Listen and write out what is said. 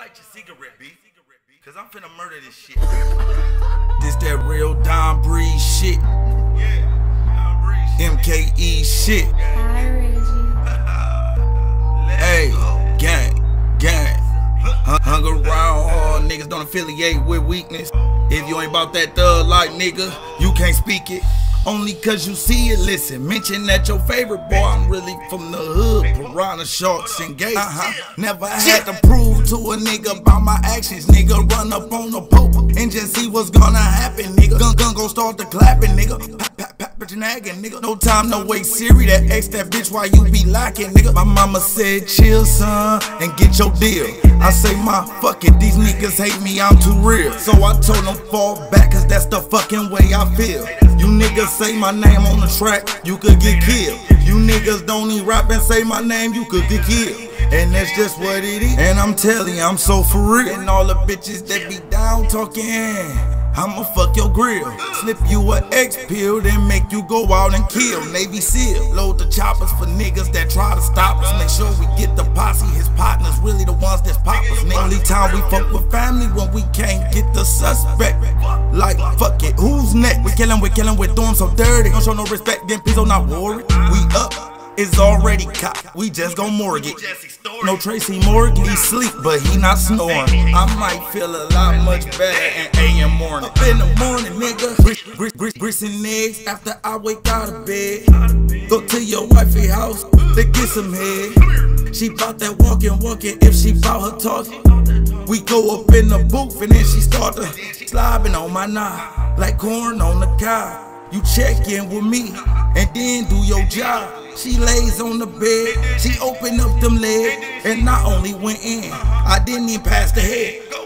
light your cigarette, B. Cause I'm finna murder this shit. This that real Don Breeze shit. Yeah, Don Breeze shit. MKE shit. Hi, Reggie. Hey, gang. Hung around hard, niggas don't affiliate with weakness. If you ain't about that thug like nigga, you can't speak it. Only cause you see it, listen. Mention that your favorite boy, I'm really from the hood. Piranha, sharks, and gates. Never had to prove to a nigga about my actions. Nigga, run up on the pope and just see what's gonna happen, nigga. Gun gon' start the clapping, nigga. Pat your nagging, nigga. No time, no wait, Siri. That X that bitch while you be locking, nigga. My mama said, chill, son, and get your deal. I say, ma, fuck it, these niggas hate me, I'm too real. So I told them fall back, cause that's the fucking way I feel. You niggas say my name on the track, you could get killed. You niggas don't even rap and say my name, you could get killed. And that's just what it is. And I'm telling you, I'm so for real. And all the bitches that be down talking, I'ma fuck your grill. Slip you a X pill, then make you go out and kill. Navy SEAL, load the choppers for niggas that try to stop us. Make sure we get the posse, his partners really the ones that's pop us. Only time we fuck with family when we can't get the suspect. Like, fuck it, who's next? We killin', we doing so dirty. Don't show no respect, then please don't not worry. We up, it's already cocked, we just gon' mortgage. No Tracy Morgan, he sleep, but he not snoring. I might feel a lot much better in AM morning. Up in the morning, nigga, grits and eggs after I wake out of bed. Go to your wifey house to get some head. She bout that walking, if she bout her talking. We go up in the booth and then she start to slobbing on my knob like corn on the cob. You check in with me and then do your job. She lays on the bed, she opened up them legs, and not only went in, I didn't even pass the head.